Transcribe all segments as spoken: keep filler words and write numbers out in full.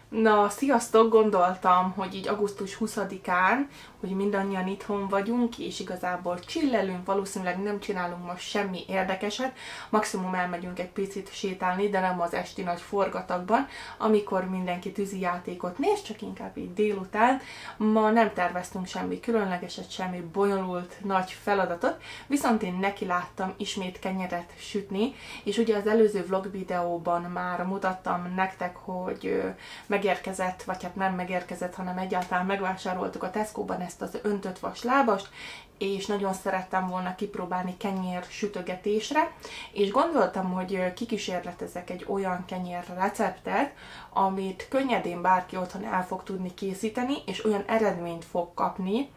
Na, sziasztok! Gondoltam, hogy így augusztus huszadikán, hogy mindannyian itthon vagyunk, és igazából chillelünk, valószínűleg nem csinálunk most semmi érdekeset, maximum elmegyünk egy picit sétálni, de nem az esti nagy forgatagban, amikor mindenki tűzijátékot néz, csak inkább így délután. Ma nem terveztünk semmi különlegeset, semmi bonyolult nagy feladatot, viszont én neki láttam ismét kenyeret sütni, és ugye az előző vlog videóban már mutattam nektek, hogy megérkezett, vagy hát nem megérkezett, hanem egyáltalán megvásároltuk a Tesco-ban ezt az öntött vas lábast, és nagyon szerettem volna kipróbálni kenyér sütögetésre, és gondoltam, hogy kikísérletezek egy olyan kenyér receptet, amit könnyedén bárki otthon el fog tudni készíteni, és olyan eredményt fog kapni,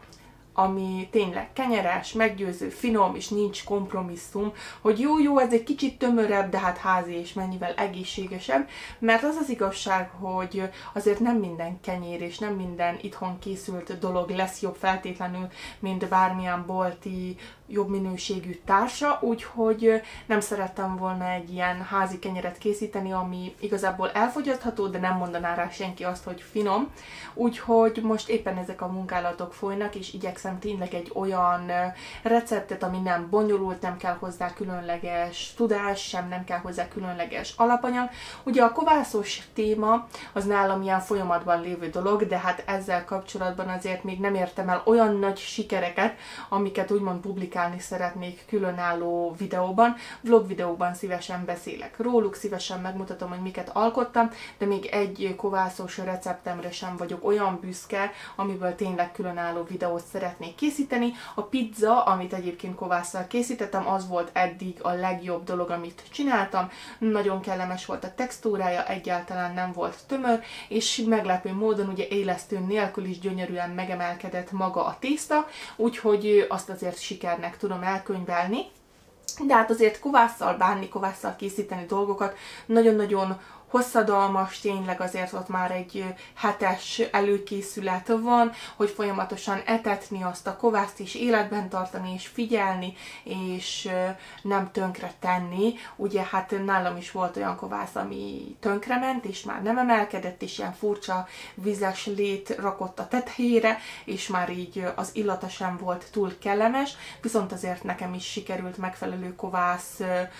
ami tényleg kenyeres, meggyőző, finom, és nincs kompromisszum, hogy jó-jó, ez egy kicsit tömörebb, de hát házi és mennyivel egészségesebb, mert az az igazság, hogy azért nem minden kenyér és nem minden itthon készült dolog lesz jobb feltétlenül, mint bármilyen bolti, jobb minőségű társa, úgyhogy nem szerettem volna egy ilyen házi kenyeret készíteni, ami igazából elfogyasztható, de nem mondaná rá senki azt, hogy finom. Úgyhogy most éppen ezek a munkálatok folynak, és igyekszem tényleg egy olyan receptet, ami nem bonyolult, nem kell hozzá különleges tudás, sem nem kell hozzá különleges alapanyag. Ugye a kovászos téma az nálam ilyen folyamatban lévő dolog, de hát ezzel kapcsolatban azért még nem értem el olyan nagy sikereket, amiket úgymond publikálni szeretnék különálló videóban. Vlog videóban szívesen beszélek róluk, szívesen megmutatom, hogy miket alkottam, de még egy kovászos receptemre sem vagyok olyan büszke, amiből tényleg különálló videót szeretnék készíteni. A pizza, amit egyébként kovásszal készítettem, az volt eddig a legjobb dolog, amit csináltam. Nagyon kellemes volt a textúrája, egyáltalán nem volt tömör, és meglepő módon ugye élesztő nélkül is gyönyörűen megemelkedett maga a tészta, úgyhogy azt azért sikernek tudom elkönyvelni. De hát azért kovásszal bánni, kovásszal készíteni dolgokat nagyon-nagyon hosszadalmas, tényleg azért ott már egy hetes előkészület van, hogy folyamatosan etetni azt a kovászt, és életben tartani, és figyelni, és nem tönkre tenni. Ugye hát nálam is volt olyan kovász, ami tönkrement, és már nem emelkedett, és ilyen furcsa vizes lét rakott a tetejére, és már így az illata sem volt túl kellemes, viszont azért nekem is sikerült megfelelő kovász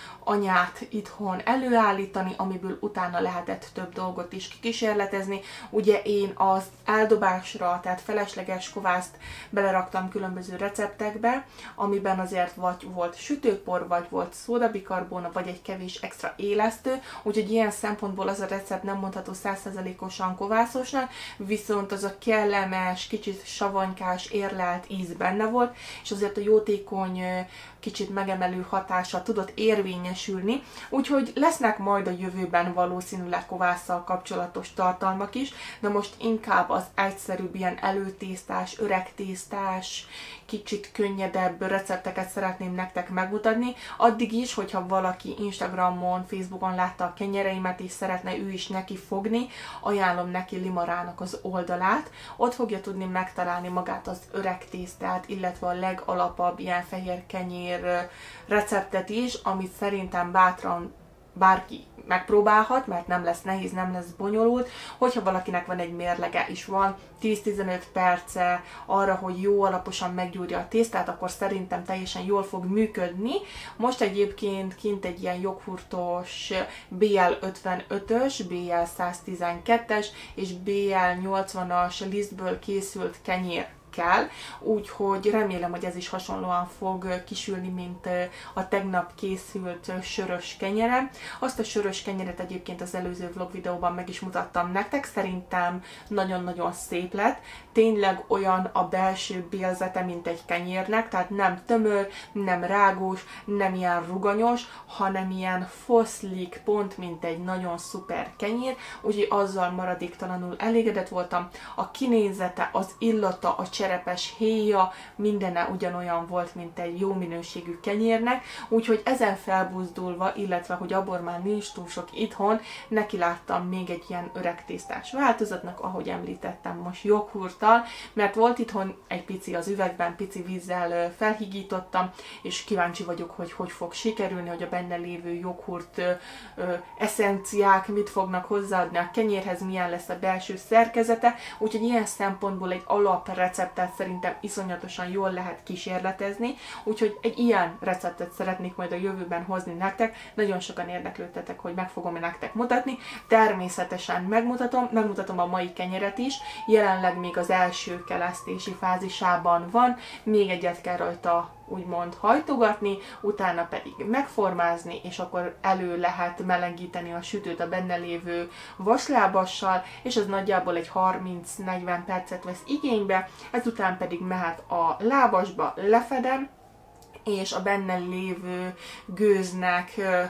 anyát itthon előállítani, amiből utána lehetett több dolgot is kikísérletezni. Ugye én az eldobásra, tehát felesleges kovászt beleraktam különböző receptekbe, amiben azért vagy volt sütőpor, vagy volt szódabikarbóna, vagy egy kevés extra élesztő, úgyhogy ilyen szempontból az a recept nem mondható száz százalékosan kovászosnak, viszont az a kellemes, kicsit savanykás, érlelt íz benne volt, és azért a jótékony, kicsit megemelő hatása tudott érvényesülni, úgyhogy lesznek majd a jövőben valószínűleg kovásszal kapcsolatos tartalmak is, de most inkább az egyszerűbb, ilyen előtésztás, öreg tésztás, kicsit könnyedebb recepteket szeretném nektek megmutatni. Addig is, hogyha valaki Instagramon, Facebookon látta a kenyereimet, és szeretne ő is neki fogni, ajánlom neki Limarának az oldalát. Ott fogja tudni megtalálni magát az öreg tésztát, illetve a legalapabb ilyen fehér kenyér receptet is, amit szerintem bátran bárki megpróbálhat, mert nem lesz nehéz, nem lesz bonyolult. Hogyha valakinek van egy mérlege is van, tíz-tizenöt perce arra, hogy jó alaposan meggyúrja a tésztát, akkor szerintem teljesen jól fog működni. Most egyébként kint egy ilyen joghurtos bé el ötvenötös, bé el száztizenkettes és bé el nyolcvanas lisztből készült kenyér kell, úgyhogy remélem, hogy ez is hasonlóan fog kisülni, mint a tegnap készült sörös kenyere. Azt a sörös kenyeret egyébként az előző vlog videóban meg is mutattam nektek, szerintem nagyon-nagyon szép lett. Tényleg olyan a belső bélzete, mint egy kenyérnek, tehát nem tömör, nem rágós, nem ilyen ruganyos, hanem ilyen foszlik, pont mint egy nagyon szuper kenyér, úgyhogy azzal maradéktalanul elégedett voltam. A kinézete, az illata, a cserepes héja, mindene ugyanolyan volt, mint egy jó minőségű kenyérnek, úgyhogy ezen felbuzdulva, illetve hogy abból már nincs túl sok itthon, neki láttam még egy ilyen öreg tésztás változatnak, ahogy említettem, most joghurttal, mert volt itthon egy pici az üvegben, pici vízzel felhigítottam, és kíváncsi vagyok, hogy hogy fog sikerülni, hogy a benne lévő joghurt ö, ö, eszenciák mit fognak hozzáadni a kenyérhez, milyen lesz a belső szerkezete, úgyhogy ilyen szempontból egy alapreceptet szerintem iszonyatosan jól lehet kísérletezni, úgyhogy egy ilyen receptet szeretnék majd a jövőben hozni nektek, nagyon sokan érdeklődtetek, hogy meg fogom nektek mutatni, természetesen megmutatom, megmutatom a mai kenyeret is, jelenleg még az első kelesztési fázisában van, még egyet kell rajta úgymond hajtogatni, utána pedig megformázni, és akkor elő lehet melegíteni a sütőt a benne lévő vaslábassal, és ez nagyjából egy harminc-negyven percet vesz igénybe, ezután pedig mehet a lábasba, lefedem, és a benne lévő gőznek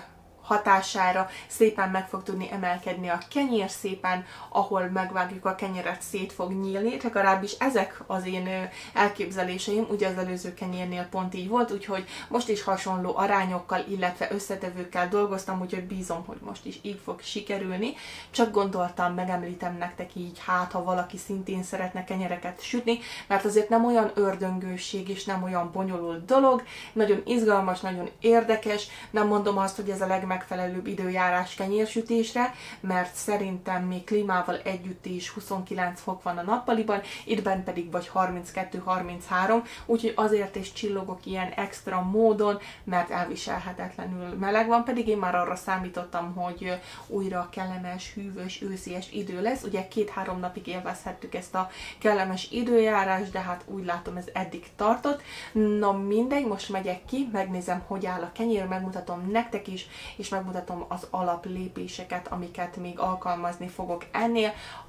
hatására szépen meg fog tudni emelkedni a kenyér, szépen, ahol megvágjuk a kenyeret, szét fog nyílni, legalábbis ezek az én elképzeléseim, ugye az előző kenyérnél pont így volt, úgyhogy most is hasonló arányokkal, illetve összetevőkkel dolgoztam, úgyhogy bízom, hogy most is így fog sikerülni. Csak gondoltam, megemlítem nektek így, hát ha valaki szintén szeretne kenyereket sütni, mert azért nem olyan ördöngőség és nem olyan bonyolult dolog, nagyon izgalmas, nagyon érdekes, nem mondom azt, hogy ez a legmegfelelőbb megfelelőbb időjárás kenyérsütésre, mert szerintem még klímával együtt is huszonkilenc fok van a nappaliban, ittben pedig vagy harminckettő-harminchárom, úgyhogy azért is csillogok ilyen extra módon, mert elviselhetetlenül meleg van, pedig én már arra számítottam, hogy újra kellemes, hűvös, őszies idő lesz. Ugye két-három napig élvezhettük ezt a kellemes időjárást, de hát úgy látom, ez eddig tartott. Na mindegy, most megyek ki, megnézem, hogy áll a kenyér, megmutatom nektek is, és megmutatom az alaplépéseket, amiket még alkalmazni fogok ennél.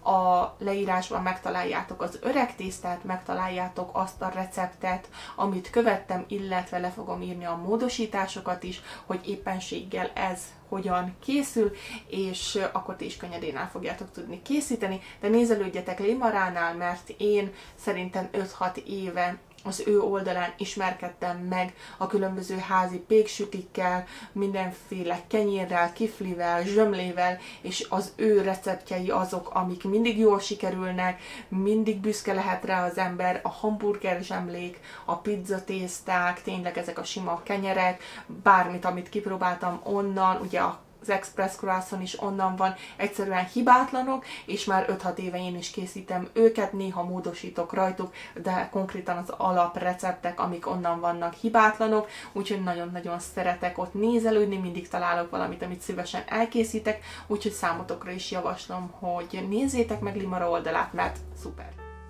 A leírásban megtaláljátok az öreg tésztát, megtaláljátok azt a receptet, amit követtem, illetve le fogom írni a módosításokat is, hogy éppenséggel ez hogyan készül, és akkor ti is könnyedén el fogjátok tudni készíteni, de nézelődjetek Limaránál, mert én szerintem öt-hat éve az ő oldalán ismerkedtem meg a különböző házi péksütikkel, mindenféle kenyérrel, kiflivel, zsömlével, és az ő receptjei azok, amik mindig jól sikerülnek, mindig büszke lehet rá az ember, a hamburger zsemlék, a pizza tészták, tényleg ezek a sima kenyerek, bármit, amit kipróbáltam onnan, ugye a az Express Croissant is onnan van, egyszerűen hibátlanok, és már öt-hat éve én is készítem őket, néha módosítok rajtuk, de konkrétan az alapreceptek, amik onnan vannak, hibátlanok, úgyhogy nagyon-nagyon szeretek ott nézelődni, mindig találok valamit, amit szívesen elkészítek, úgyhogy számotokra is javaslom, hogy nézzétek meg Limara oldalát, mert szuper!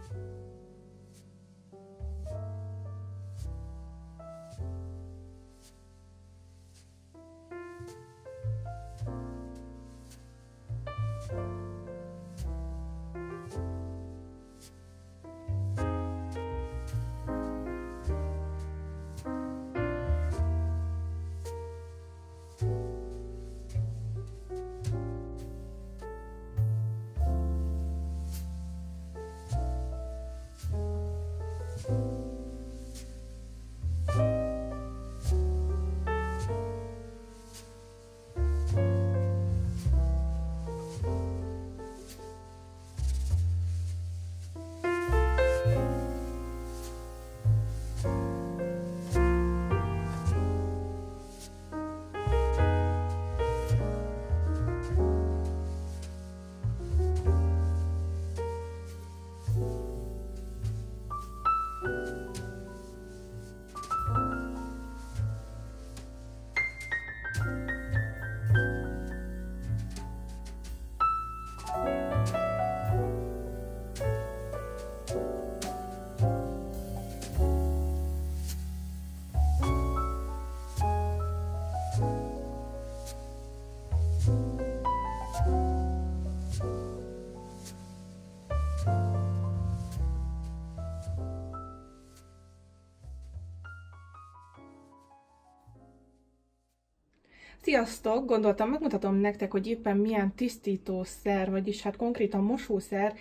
Sziasztok! Gondoltam, megmutatom nektek, hogy éppen milyen tisztítószer, vagyis hát konkrétan mosószer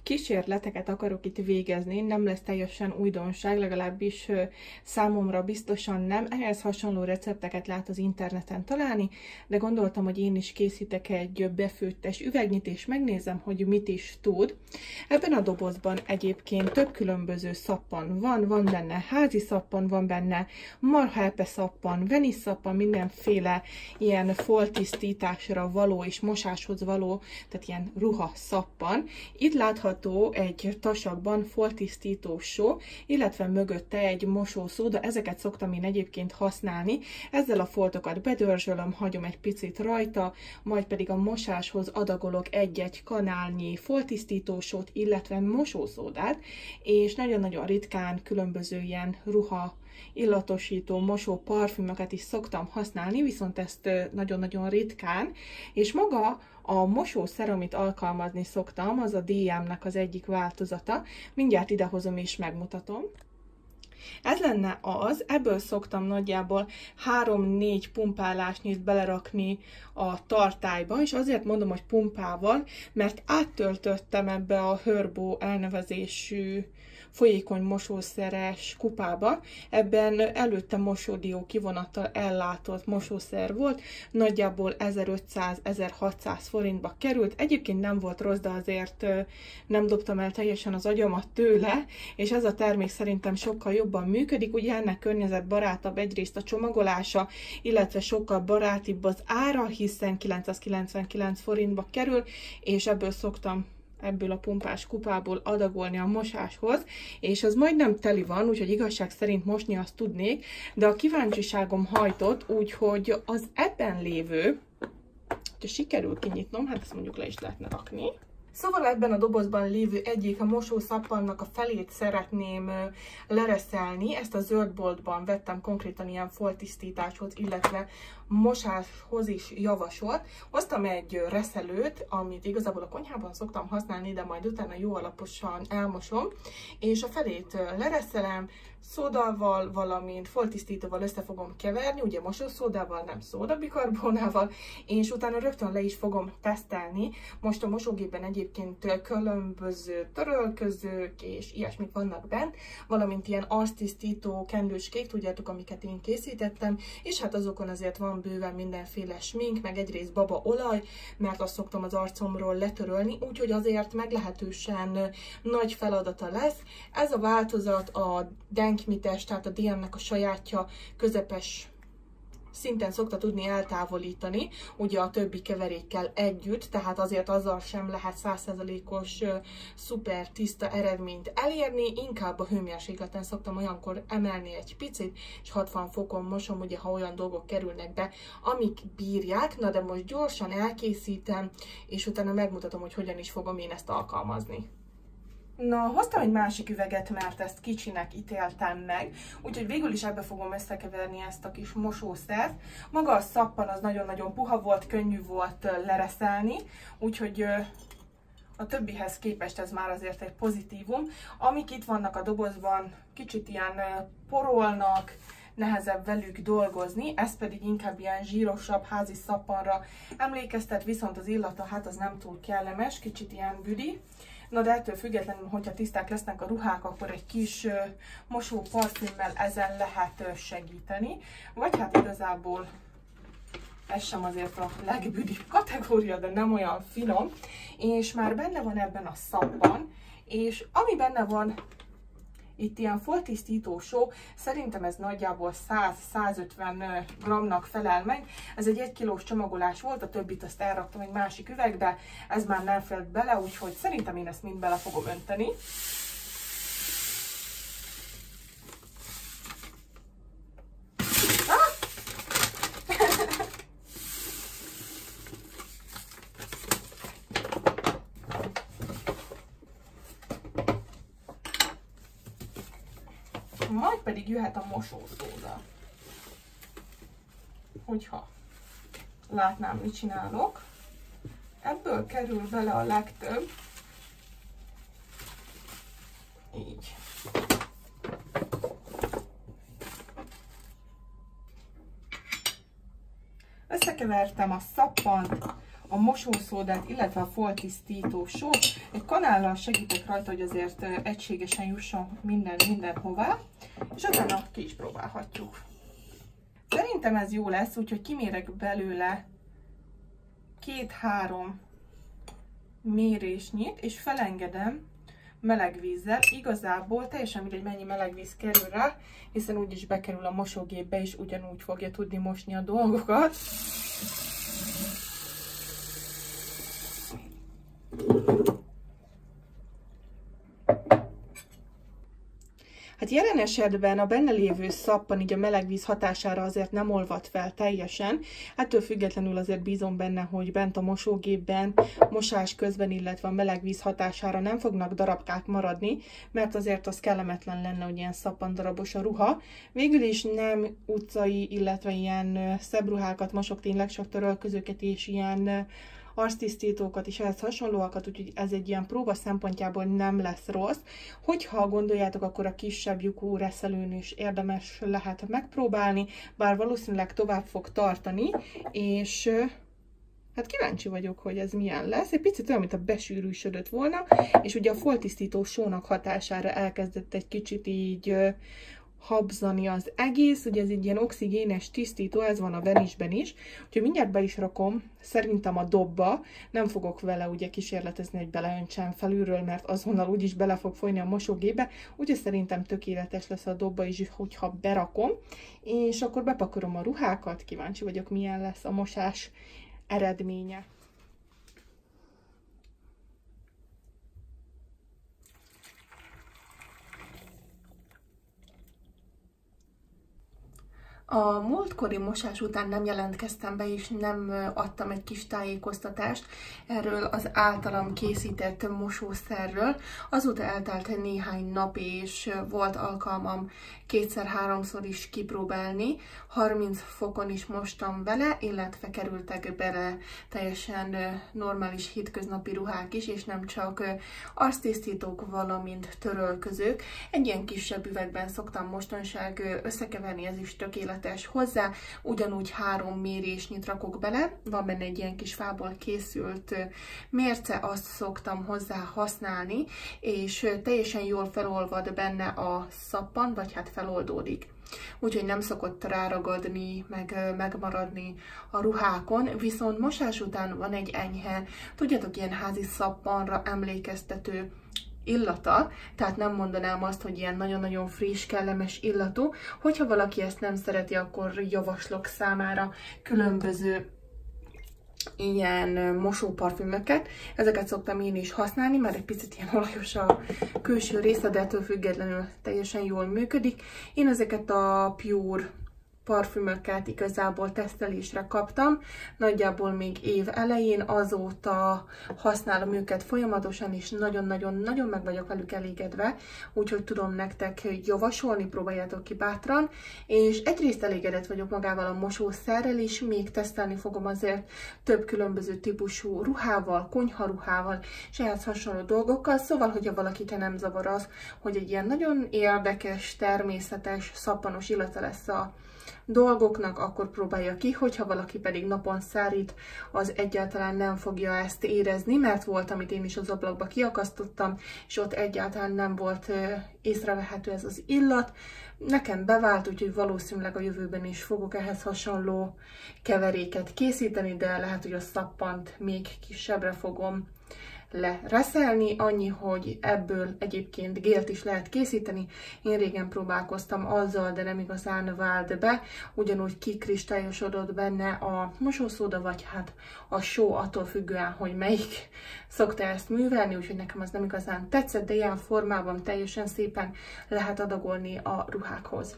kísérleteket akarok itt végezni, nem lesz teljesen újdonság, legalábbis számomra biztosan nem. Ehhez hasonló recepteket lehet az interneten találni, de gondoltam, hogy én is készítek egy befőttes üvegnyit, és megnézem, hogy mit is tud. Ebben a dobozban egyébként több különböző szappan van, van benne házi szappan, van benne marhaepe szappan, veniszszappan, mindenféle ilyen foltisztításra való és mosáshoz való, tehát ilyen ruha szappan. Itt látható egy tasakban foltisztító só, illetve mögötte egy mosószóda, ezeket szoktam én egyébként használni. Ezzel a foltokat bedörzsölöm, hagyom egy picit rajta, majd pedig a mosáshoz adagolok egy-egy kanálnyi foltisztítósót, illetve mosószódát, és nagyon-nagyon ritkán különböző ilyen ruha illatosító, mosó parfümöket is szoktam használni, viszont ezt nagyon-nagyon ritkán, és maga a mosószer, amit alkalmazni szoktam, az a dé em-nek az egyik változata. Mindjárt idehozom és megmutatom. Ez lenne az, ebből szoktam nagyjából három-négy pumpálásnyit belerakni a tartályba, és azért mondom, hogy pumpával, mert áttöltöttem ebbe a Herbo elnevezésű folyékony mosószeres kupába. Ebben előtte mosódió kivonattal ellátott mosószer volt, nagyjából ezerötszáz-ezerhatszáz forintba került. Egyébként nem volt rossz, de azért nem dobtam el teljesen az agyamat tőle, és ez a termék szerintem sokkal jobban működik. Ugye ennek környezetbarátabb egyrészt a csomagolása, illetve sokkal barátibb az ára, hiszen kilencszázkilencvenkilenc forintba kerül, és ebből szoktam ebből a pumpás kupából adagolni a mosáshoz, és az majdnem teli van, úgyhogy igazság szerint mosni azt tudnék, de a kíváncsiságom hajtott, úgyhogy az ebben lévő, hogyha sikerül kinyitnom, hát ezt mondjuk le is lehetne rakni. Szóval ebben a dobozban lévő egyik a mosószappannak a felét szeretném lereszelni. Ezt a zöldboltban vettem, konkrétan ilyen foltisztításhoz, illetve mosáshoz is javasolt. Hoztam egy reszelőt, amit igazából a konyhában szoktam használni, de majd utána jó alaposan elmosom, és a felét lereszelem, szódával, valamint foltisztítóval össze fogom keverni, ugye mosószódával, nem szódabikarbonával, és utána rögtön le is fogom tesztelni. Most a mosógépben egyébként különböző törölközők és ilyesmik vannak bent, valamint ilyen arctisztító kendőskék, tudjátok, amiket én készítettem, és hát azokon azért van bőven mindenféle smink, meg egyrészt babaolaj, mert azt szoktam az arcomról letörölni, úgyhogy azért meglehetősen nagy feladata lesz. Ez a változat a denkmites, tehát a dé em-nek a sajátja, közepes szinten szokta tudni eltávolítani, ugye a többi keverékkel együtt, tehát azért azzal sem lehet száz százalékos szuper tiszta eredményt elérni, inkább a hőmérsékleten szoktam olyankor emelni egy picit, és hatvan fokon mosom, ugye ha olyan dolgok kerülnek be, amik bírják. Na de most gyorsan elkészítem, és utána megmutatom, hogy hogyan is fogom én ezt alkalmazni. Na, hoztam egy másik üveget, mert ezt kicsinek ítéltem meg, úgyhogy végül is ebbe fogom összekeverni ezt a kis mosószert. Maga a szappan az nagyon-nagyon puha volt, könnyű volt lereszelni, úgyhogy a többihez képest ez már azért egy pozitívum. Amik itt vannak a dobozban, kicsit ilyen porolnak, nehezebb velük dolgozni, ez pedig inkább ilyen zsírosabb házi szappanra emlékeztet, viszont az illata hát az nem túl kellemes, kicsit ilyen büdi. Na de ettől függetlenül, hogyha tiszták lesznek a ruhák, akkor egy kis mosó parfümmel ezen lehet segíteni. Vagy hát igazából ez sem azért a legbüdibb kategória, de nem olyan finom. És már benne van ebben a szappan, és ami benne van, itt ilyen foltisztító só, szerintem ez nagyjából száz-százötven grammnak felel meg. Ez egy egy kilós csomagolás volt, a többit azt elraktam egy másik üvegbe, ez már nem fért bele, úgyhogy szerintem én ezt mind bele fogom önteni. Majd pedig jöhet a mosószóda. Hogyha látnám, mit csinálok. Ebből kerül bele a legtöbb. Így. Összekevertem a szappant a mosószódát, illetve a foltisztító sót. Egy kanállal segítek rajta, hogy azért egységesen jusson minden mindenhová, és utána ki is próbálhatjuk. Szerintem ez jó lesz, úgyhogy kimérek belőle két-három mérésnyit, és felengedem meleg vízzel. Igazából teljesen mindegy, mennyi meleg víz kerül rá, hiszen úgyis bekerül a mosógépbe, és ugyanúgy fogja tudni mosni a dolgokat. Hát jelen esetben a benne lévő szappan így a meleg víz hatására azért nem olvad fel teljesen. Ettől függetlenül azért bízom benne, hogy bent a mosógépben, mosás közben, illetve a meleg víz hatására nem fognak darabkák maradni, mert azért az kellemetlen lenne, hogy ilyen szappandarabos a ruha. Végül is nem utcai, illetve ilyen szebb ruhákat mosok, tényleg csak törölközőket és ilyen arctisztítókat és ehhez hasonlóakat, úgyhogy ez egy ilyen próba szempontjából nem lesz rossz. Hogyha gondoljátok, akkor a kisebb lyukú reszelőn is érdemes lehet megpróbálni, bár valószínűleg tovább fog tartani, és hát kíváncsi vagyok, hogy ez milyen lesz. Egy picit olyan, mint a besűrűsödött volna, és ugye a foltisztító sónak hatására elkezdett egy kicsit így habzani az egész, ugye ez egy ilyen oxigénes tisztító, ez van a Vanish-ben is, úgyhogy mindjárt be is rakom, szerintem a dobba, nem fogok vele ugye kísérletezni, hogy beleöntsem felülről, mert azonnal úgyis bele fog folyni a mosógépbe, úgyhogy szerintem tökéletes lesz a dobba is, hogyha berakom, és akkor bepakolom a ruhákat, kíváncsi vagyok, milyen lesz a mosás eredménye. A múltkori mosás után nem jelentkeztem be, és nem adtam egy kis tájékoztatást erről az általam készített mosószerről. Azóta eltelt néhány nap, és volt alkalmam kétszer-háromszor is kipróbálni. harminc fokon is mostam vele, illetve kerültek bele teljesen normális hétköznapi ruhák is, és nem csak arctisztítók, valamint törölközők. Egy ilyen kisebb üvegben szoktam mostanság összekeverni, ez is tökéletes hozzá. Ugyanúgy három mérésnyit rakok bele, van benne egy ilyen kis fából készült mérce, azt szoktam hozzá használni, és teljesen jól felolvad benne a szappan, vagy hát feloldódik. Úgyhogy nem szokott ráragadni, meg megmaradni a ruhákon, viszont mosás után van egy enyhe, tudjátok, ilyen házi szappanra emlékeztető illata, tehát nem mondanám azt, hogy ilyen nagyon-nagyon friss, kellemes illatú. Hogyha valaki ezt nem szereti, akkor javaslok számára különböző ilyen mosóparfümöket. Ezeket szoktam én is használni, mert egy picit ilyen olajos a külső része, de ettől függetlenül teljesen jól működik. Én ezeket a Pure parfümöket igazából tesztelésre kaptam, nagyjából még év elején, azóta használom őket folyamatosan, és nagyon-nagyon-nagyon meg vagyok velük elégedve, úgyhogy tudom nektek javasolni, próbáljátok ki bátran, és egyrészt elégedett vagyok magával a mosószerrel is, még tesztelni fogom azért több különböző típusú ruhával, konyharuhával, és ehhez hasonló dolgokkal, szóval, hogyha valakit nem zavar az, hogy egy ilyen nagyon érdekes, természetes, szappanos illata lesz a dolgoknak, akkor próbálja ki, hogyha valaki pedig napon szárít, az egyáltalán nem fogja ezt érezni, mert volt, amit én is az ablakba kiakasztottam, és ott egyáltalán nem volt észrevehető ez az illat. Nekem bevált, úgyhogy valószínűleg a jövőben is fogok ehhez hasonló keveréket készíteni, de lehet, hogy a szappant még kisebbre fogom lereszelni, annyi, hogy ebből egyébként gélt is lehet készíteni. Én régen próbálkoztam azzal, de nem igazán vált be, ugyanúgy kikristályosodott benne a mosószóda, vagy hát a só, attól függően, hogy melyik szokta ezt művelni, úgyhogy nekem az nem igazán tetszett, de ilyen formában teljesen szépen lehet adagolni a ruhákhoz.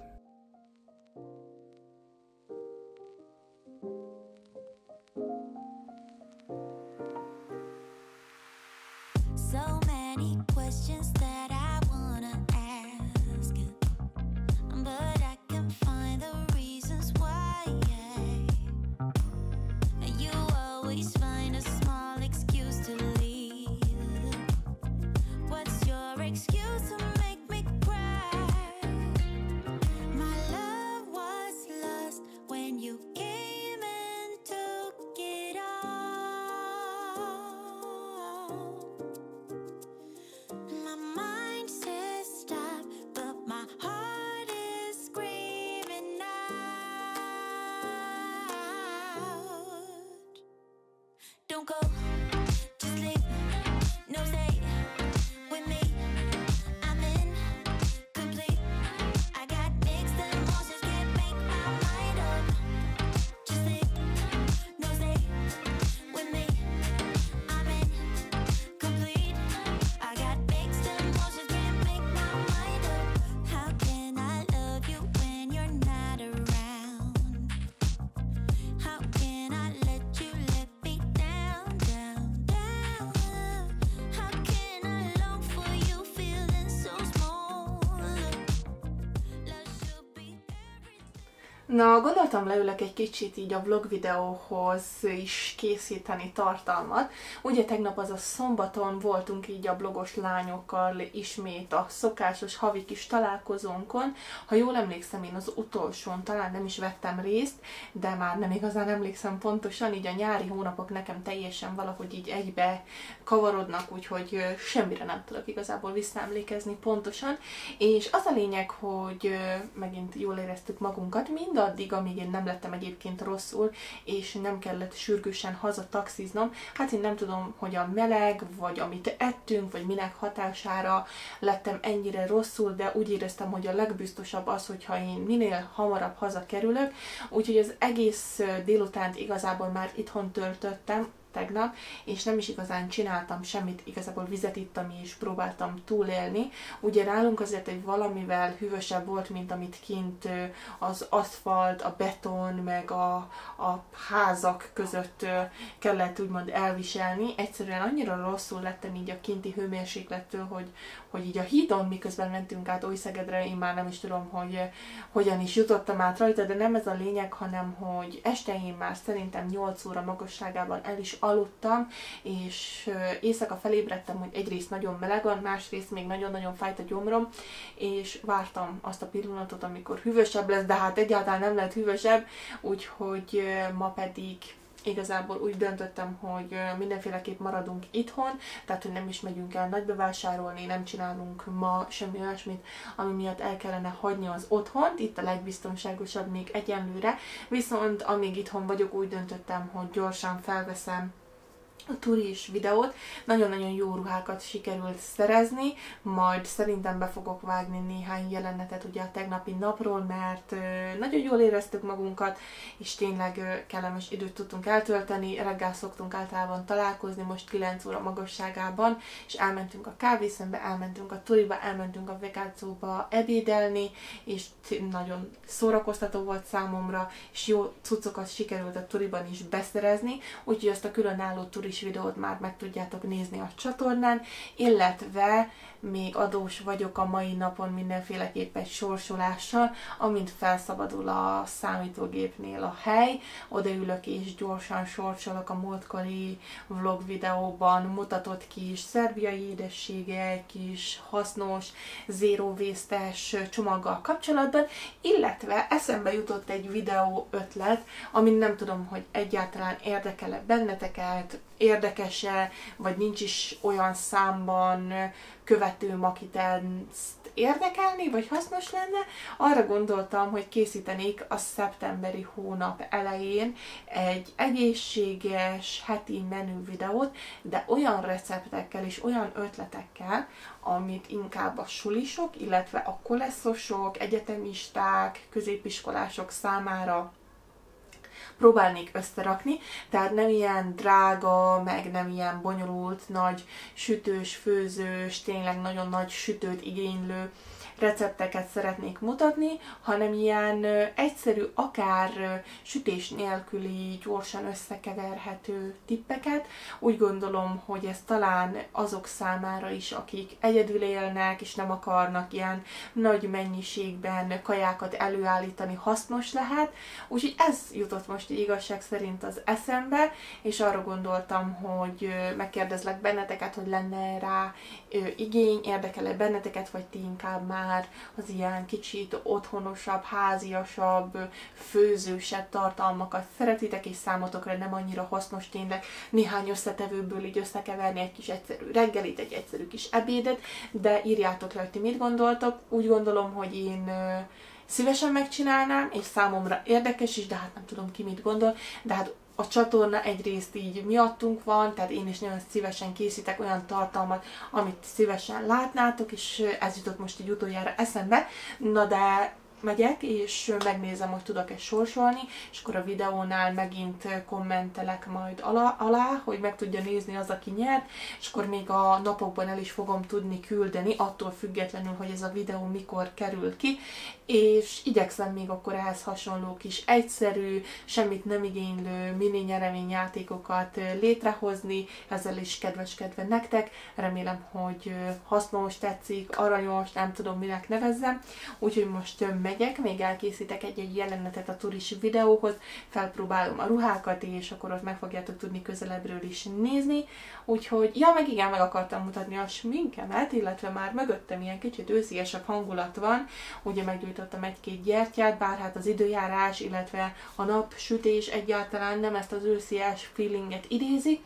So many questions that I wanna ask, but I can find the reasons why. You always find a small excuse to leave. What's your excuse to make me cry? Don't go, just leave. No stay with me. I'm incomplete. I got mixed emotions, can't make my mind up. Just leave. No stay with me. I'm incomplete. I got mixed emotions, can't make my mind up. How can I love you when you're not around? How can I let you let me down, down, down? How can I long for you feeling so small? Love should be everything. Na, gondoltam leülök egy kicsit így a vlog videóhoz is készíteni tartalmat. Ugye tegnap az a szombaton voltunk így a blogos lányokkal ismét a szokásos havi kis találkozónkon. Ha jól emlékszem, én az utolsón talán nem is vettem részt, de már nem igazán emlékszem pontosan, így a nyári hónapok nekem teljesen valahogy így egybe kavarodnak, úgyhogy ö, semmire nem tudok igazából visszaemlékezni pontosan. És az a lényeg, hogy ö, megint jól éreztük magunkat, mindaddig, amíg én nem lettem egyébként rosszul, és nem kellett sürgősen haza taxiznom. Hát én nem tudom, hogy a meleg, vagy amit ettünk, vagy minek hatására lettem ennyire rosszul, de úgy éreztem, hogy a legbiztosabb az, hogyha én minél hamarabb hazakerülök. Úgyhogy az egész ö, délutánt igazából már itthon töltöttem, tegnap, és nem is igazán csináltam semmit, igazából vizet ittam és próbáltam túlélni. Ugye nálunk azért egy valamivel hűvösebb volt, mint amit kint ö, az aszfalt, a beton, meg a, a házak között ö, kellett úgymond elviselni. Egyszerűen annyira rosszul lettem így a kinti hőmérséklettől, hogy, hogy így a hídon, miközben mentünk át Újszegedre, én már nem is tudom, hogy ö, hogyan is jutottam át rajta, de nem ez a lényeg, hanem hogy este én már szerintem nyolc óra magasságában el is aludtam, és éjszaka felébredtem, hogy egyrészt nagyon meleg van, másrészt még nagyon-nagyon fájt a gyomrom, és vártam azt a pillanatot, amikor hűvösebb lesz, de hát egyáltalán nem lehet hűvösebb, úgyhogy ma pedig igazából úgy döntöttem, hogy mindenféleképp maradunk itthon, tehát hogy nem is megyünk el nagybevásárolni, nem csinálunk ma semmi olyasmit, ami miatt el kellene hagyni az otthont, itt a legbiztonságosabb még egyenlőre, viszont amíg itthon vagyok, úgy döntöttem, hogy gyorsan felveszem a turis videót. Nagyon-nagyon jó ruhákat sikerült szerezni, majd szerintem be fogok vágni néhány jelenetet ugye a tegnapi napról, mert ö, nagyon jól éreztük magunkat, és tényleg ö, kellemes időt tudtunk eltölteni. Reggel szoktunk általában találkozni, most kilenc óra magasságában, és elmentünk a kávészembe, elmentünk a turiba, elmentünk a Vegácóba ebédelni, és nagyon szórakoztató volt számomra, és jó cuccokat sikerült a turiban is beszerezni, úgyhogy azt a különálló turis videót már meg tudjátok nézni a csatornán, illetve még adós vagyok a mai napon mindenféleképpen sorsolással, amint felszabadul a számítógépnél a hely, odaülök és gyorsan sorsolok a múltkori vlog videóban mutatott kis szerbiai édességek, kis hasznos, zero waste-es csomaggal kapcsolatban, illetve eszembe jutott egy videó ötlet, amin nem tudom, hogy egyáltalán érdekel-e benneteket, érdekes-e, vagy nincs is olyan számban követőm, akit ezt érdekelni, vagy hasznos lenne. Arra gondoltam, hogy készítenék a szeptemberi hónap elején egy egészséges heti menü videót, de olyan receptekkel és olyan ötletekkel, amit inkább a sulisok, illetve a koleszosok, egyetemisták, középiskolások számára próbálnék összerakni, tehát nem ilyen drága, meg nem ilyen bonyolult, nagy sütős, főzős, tényleg nagyon nagy sütőt igénylő recepteket szeretnék mutatni, hanem ilyen ö, egyszerű, akár ö, sütés nélküli, gyorsan összekeverhető tippeket. Úgy gondolom, hogy ez talán azok számára is, akik egyedül élnek, és nem akarnak ilyen nagy mennyiségben kajákat előállítani, hasznos lehet. Úgyhogy ez jutott most igazság szerint az eszembe, és arra gondoltam, hogy ö, megkérdezlek benneteket, hogy lenne rá ö, igény, érdekel-e benneteket, vagy ti inkább már az ilyen kicsit otthonosabb, háziasabb, főzősebb tartalmakat szeretitek, és számotokra nem annyira hasznos tényleg néhány összetevőből így összekeverni egy kis egyszerű reggelit, egy egyszerű kis ebédet, de írjátok le, hogy ti mit gondoltok. Úgy gondolom, hogy én szívesen megcsinálnám, és számomra érdekes is, de hát nem tudom ki mit gondol, de hát a csatorna egyrészt így miattunk van, tehát én is nagyon szívesen készítek olyan tartalmat, amit szívesen látnátok, és ez jutott most így utoljára eszembe. Na de megyek, és megnézem, hogy tudok-e sorsolni, és akkor a videónál megint kommentelek majd alá, alá, hogy meg tudja nézni az, aki nyert, és akkor még a napokban el is fogom tudni küldeni, attól függetlenül, hogy ez a videó mikor kerül ki, és igyekszem még akkor ehhez hasonló kis egyszerű, semmit nem igénylő mini nyereményjátékokat létrehozni, ezzel is kedveskedve nektek. Remélem, hogy hasznos, tetszik, aranyos, nem tudom minek nevezzem, úgyhogy most megyek, még elkészítek egy-egy jelenetet a turis videóhoz, felpróbálom a ruhákat, és akkor ott meg fogjátok tudni közelebbről is nézni. Úgyhogy, ja, meg igen, meg akartam mutatni a sminkemet, illetve már mögöttem ilyen kicsit ősziesebb hangulat van, ugye meggyújtottam egy-két gyertyát, bár hát az időjárás, illetve a napsütés egyáltalán nem ezt az őszies feelinget idézi,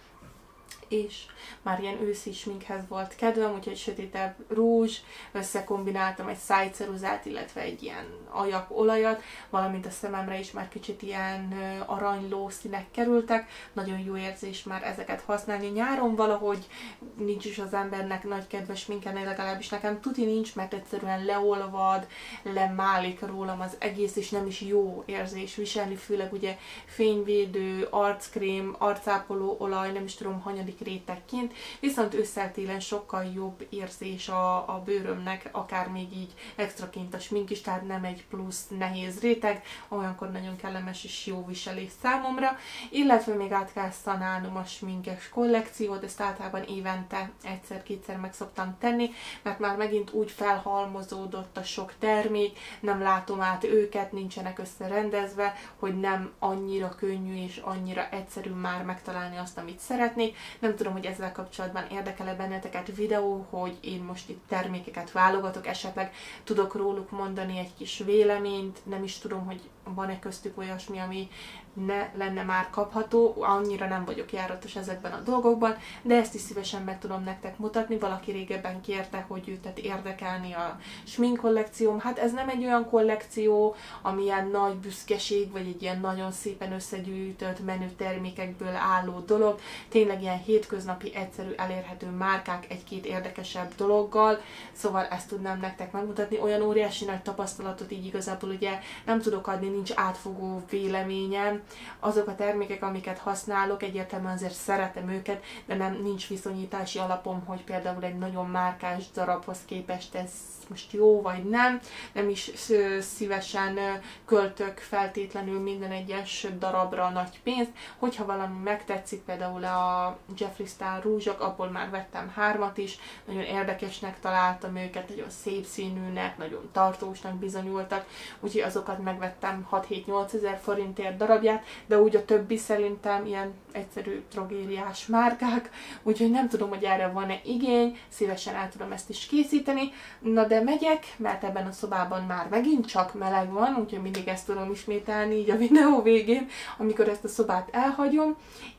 és már ilyen őszi sminkhez volt kedvem, úgyhogy sötétebb rúzs, összekombináltam egy szájceruzát, illetve egy ilyen ajak olajat, valamint a szememre is már kicsit ilyen aranyló színek kerültek. Nagyon jó érzés már ezeket használni. Nyáron valahogy nincs is az embernek nagy kedves sminkelni, legalábbis nekem tuti nincs, mert egyszerűen leolvad, lemálik rólam az egész, és nem is jó érzés viselni, főleg ugye fényvédő, arckrém, arcápoló olaj, nem is tudom, hanyadik rétegként, viszont ősszel-télen sokkal jobb érzés a, a bőrömnek, akár még így extraként a smink is, tehát nem egy plusz nehéz réteg, olyankor nagyon kellemes és jó viselés számomra, illetve még át kell szanálnom a sminkes kollekciót, ezt általában évente egyszer-kétszer meg szoktam tenni, mert már megint úgy felhalmozódott a sok termék, nem látom át őket, nincsenek összerendezve, hogy nem annyira könnyű és annyira egyszerű már megtalálni azt, amit szeretnék. Nem tudom, hogy ezzel kapcsolatban érdekel-e benneteket videó, hogy én most itt termékeket válogatok, esetleg tudok róluk mondani egy kis véleményt, nem is tudom, hogy van-e köztük olyasmi, ami ne lenne már kapható, annyira nem vagyok járatos ezekben a dolgokban, de ezt is szívesen meg tudom nektek mutatni. Valaki régebben kérte, hogy őt érdekelni a smink kollekcióm. Hát ez nem egy olyan kollekció, ami ilyen nagy büszkeség, vagy egy ilyen nagyon szépen összegyűjtött menő termékekből álló dolog. Tényleg ilyen hétköznapi, egyszerű, elérhető márkák egy-két érdekesebb dologgal, szóval ezt tudnám nektek megmutatni. Olyan óriási nagy tapasztalatot így igazából ugye nem tudok adni, nincs átfogó véleményem. Azok a termékek, amiket használok, egyértelműen azért szeretem őket, de nem nincs viszonyítási alapom, hogy például egy nagyon márkás darabhoz képest ez most jó vagy nem. Nem is szívesen költök feltétlenül minden egyes darabra nagy pénzt. Hogyha valami megtetszik, például a Jeffree Star rúzsok, abból már vettem hármat is, nagyon érdekesnek találtam őket, nagyon szép színűnek, nagyon tartósnak bizonyultak, úgyhogy azokat megvettem hat-hét-nyolc ezer forintért darabját, de úgy a többi szerintem ilyen egyszerű drogériás márkák, úgyhogy nem tudom, hogy erre van-e igény, szívesen el tudom ezt is készíteni. Na de megyek, mert ebben a szobában már megint csak meleg van, úgyhogy mindig ezt tudom ismételni így a videó végén, amikor ezt a szobát elhagyom,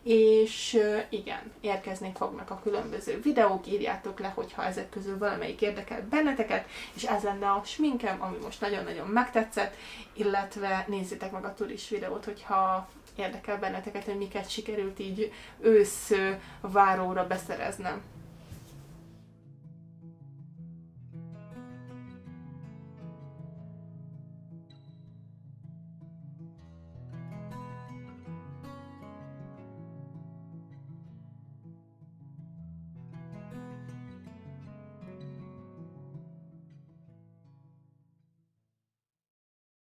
és igen, érkezni fognak a különböző videók, írjátok le, hogyha ezek közül valamelyik érdekel benneteket, és ez lenne a sminkem, ami most nagyon-nagyon megtetszett, illetve nézzétek meg a turis videót, hogyha érdekel benneteket, hogy miket sikerült így ősz váróra beszereznem.